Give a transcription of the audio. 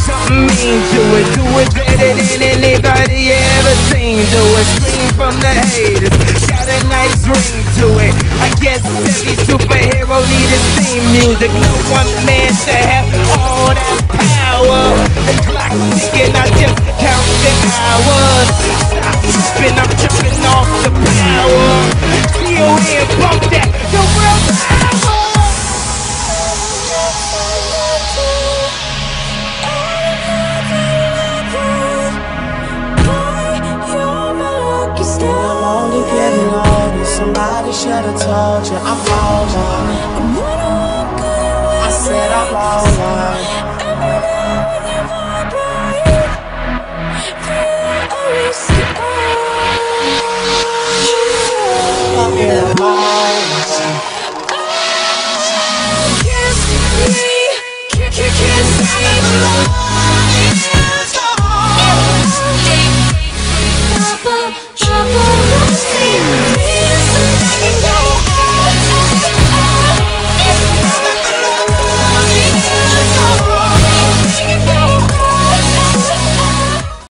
something mean to it. Do it better than anybody ever seen. Do it, scream from the haters. Got a nice ring to it. I guess every superhero need his theme music. No one man should have all that power. The clock ticking, I just count the hours. Stop tripping, I'm tripping off the power. Feel and bump that, the world power. I'm only getting older. Somebody should've told you I'm older. I said I'm older.